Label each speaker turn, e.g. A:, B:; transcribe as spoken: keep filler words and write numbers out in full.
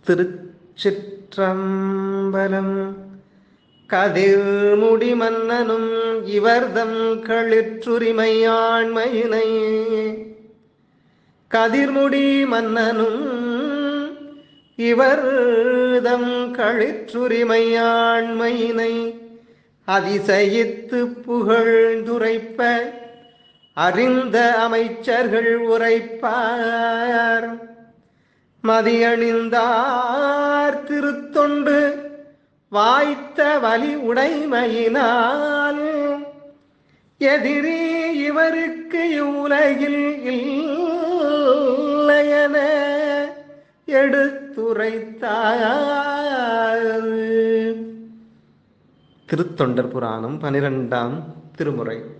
A: திருச்சிற்றம்பலம். கதிர்முடி மன்னனும் இவர்தம் களிற்றுரிமை ஆண்மையினை கதிர்முடி மன்னனும் இவர்தம் களிற்றுரிமை ஆண்மையினை அதிசயித்து புகழ்ந்துரைப்ப அறிந்த அமைச்சர்கள் உரைப்பார். மதியணிந்தார் திருத்தொண்டு வாய்த்த வலி உடைமையினால் எதிரி இவருக்கு இவ்வுலகில் இல்லையென எடுத்துரைத்தார். திருத்தொண்டர் புராணம் பனிரெண்டாம் திருமுறை.